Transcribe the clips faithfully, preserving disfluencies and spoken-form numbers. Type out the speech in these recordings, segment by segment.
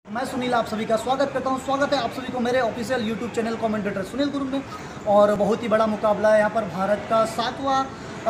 मैं सुनील आप सभी का स्वागत करता हूं। स्वागत है आप सभी को मेरे official YouTube channel commentator Sunil Guru में। और बहुत ही बड़ा मुकाबला है यहाँ पर। भारत का सातवां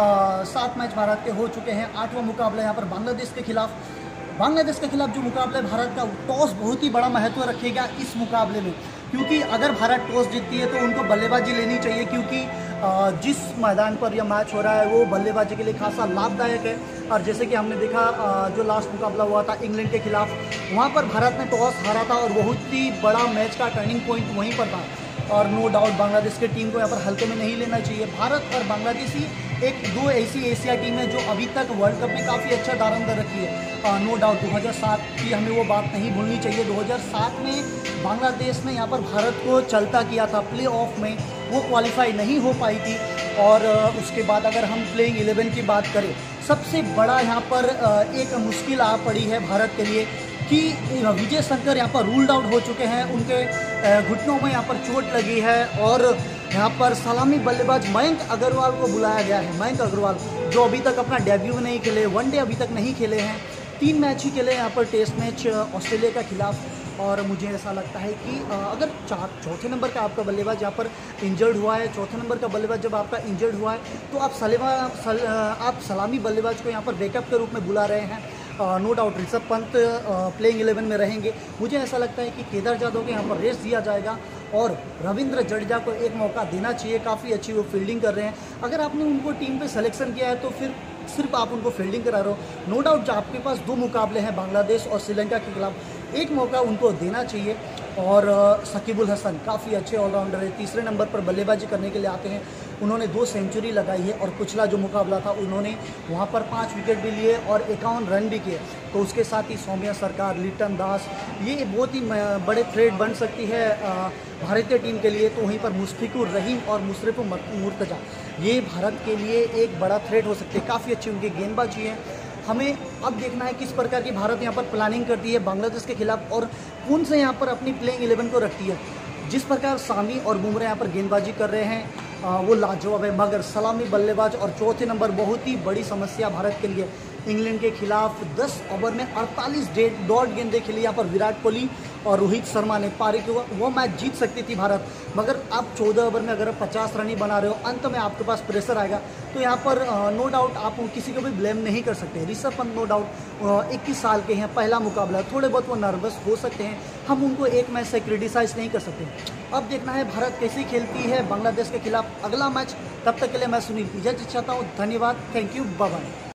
सात मैच भारत के हो चुके हैं। आठवां मुकाबला यहाँ पर बांग्लादेश के खिलाफ। बांग्लादेश के खिलाफ जो मुकाबला है भारत का, टॉस बहुत ही बड़ा महत्व रखेगा इस मुकाबले में, क्योंकि अगर भारत टॉस जीतती है तो उनको बल्लेबाजी लेनी चाहिए, क्योंकि जिस मैदान पर यह मैच हो रहा है वो बल्लेबाजी के लिए खासा लाभदायक है। और जैसे कि हमने देखा जो लास्ट मुकाबला हुआ था इंग्लैंड के खिलाफ, वहाँ पर भारत ने टॉस हारा था और बहुत ही बड़ा मैच का टर्निंग पॉइंट वहीं पर था। और नो डाउट बांग्लादेश की टीम को यहाँ पर हल्के में नहीं लेना चाहिए। भारत और बांग्लादेश ही एक दो ऐसी एशिया टीम है जो अभी तक वर्ल्ड कप में काफ़ी अच्छा दारोमदार रखी है। नो डाउट दो हज़ार सात की हमें वो बात नहीं भूलनी चाहिए। दो हज़ार सात में बांग्लादेश ने यहाँ पर भारत को चलता किया था प्ले ऑफ में, वो क्वालिफाई नहीं हो पाई थी। और उसके बाद अगर हम प्लेइंग इलेवन की बात करें, सबसे बड़ा यहाँ पर एक मुश्किल आ पड़ी है भारत के लिए कि विजय शंकर यहाँ पर रूल्ड आउट हो चुके हैं। उनके घुटनों में यहाँ पर चोट लगी है और यहाँ पर सलामी बल्लेबाज मयंक अग्रवाल को बुलाया गया है। मयंक अग्रवाल जो अभी तक अपना डेब्यू नहीं खेले, वनडे अभी तक नहीं खेले हैं, तीन मैच ही खेले यहाँ पर टेस्ट मैच ऑस्ट्रेलिया का खिलाफ। और मुझे ऐसा लगता है कि अगर चार चौथे नंबर का आपका बल्लेबाज यहाँ पर इंजर्ड हुआ है, चौथे नंबर का बल्लेबाज जब आपका इंजर्ड हुआ है तो आप सलेमा सल, आप सलामी बल्लेबाज को यहाँ पर बैकअप के रूप में बुला रहे हैं। No doubt Rishabh Pant playing eleven में रहेंगे। मुझे ऐसा लगता है कि केदार जाधव को यहाँ पर रेस्ट दिया जाएगा और रविंद्र जडेजा को एक मौका देना चाहिए। काफ़ी अच्छी वो फील्डिंग कर रहे हैं। अगर आपने उनको टीम पे सिलेक्शन किया है तो फिर सिर्फ आप उनको फील्डिंग करा रहे हो। नो डाउट आपके पास दो मुकाबले हैं बांग्लादेश और श्रीलंका के खिलाफ, एक मौका उनको देना चाहिए। और शकीबुल हसन काफ़ी अच्छे ऑलराउंडर है, तीसरे नंबर पर बल्लेबाजी करने के लिए आते हैं। उन्होंने दो सेंचुरी लगाई है और पिछला जो मुकाबला था उन्होंने वहाँ पर पाँच विकेट भी लिए और इक्यावन रन भी किए। तो उसके साथ ही सौम्या सरकार, लिटन दास, ये बहुत ही बड़े थ्रेट बन सकती है भारतीय टीम के लिए। तो वहीं पर मुश्फिकुर रहीम और मुशर्रफ मुर्तजा, ये भारत के लिए एक बड़ा थ्रेट हो सकते हैं। काफ़ी अच्छी उनकी गेंदबाजी है। हमें अब देखना है किस प्रकार की भारत यहाँ पर प्लानिंग करती है बांग्लादेश के खिलाफ और कौन से यहाँ पर अपनी प्लेइंग इलेवन को रखती है। जिस प्रकार शामी और बुमराह यहाँ पर गेंदबाजी कर रहे हैं आ, वो लाजवाब है, मगर सलामी बल्लेबाज और चौथे नंबर बहुत ही बड़ी समस्या भारत के लिए। इंग्लैंड के खिलाफ दस ओवर में अड़तालीस डॉट गेंदें खेली यहाँ पर विराट कोहली और रोहित शर्मा ने, पारी को वो मैच जीत सकती थी भारत। मगर आप चौदह ओवर में अगर पचास रन ही बना रहे हो, अंत में आपके पास प्रेशर आएगा तो यहाँ पर नो डाउट आप किसी को भी ब्लेम नहीं कर सकते। ऋषभ पंत नो डाउट इक्कीस साल के हैं, पहला मुकाबला, थोड़े बहुत वो नर्वस हो सकते हैं, हम उनको एक मैच से क्रिटिसाइज नहीं कर सकते। अब देखना है भारत कैसी खेलती है बांग्लादेश के खिलाफ अगला मैच। तब तक के लिए मैं सुनील इजाजत चाहता हूँ। धन्यवाद, थैंक यू, बाय बाय।